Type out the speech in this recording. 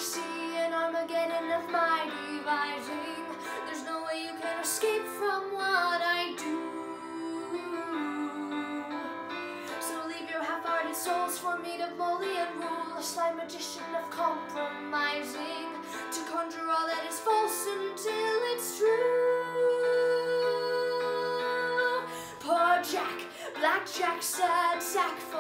see an Armageddon of my devising. There's no way you can escape from what I do. So leave your half-hearted souls for me to bully and rule, a sly magician of compromising, to conjure all that is false until it's true. Poor Jack, Black Jack, sad sack.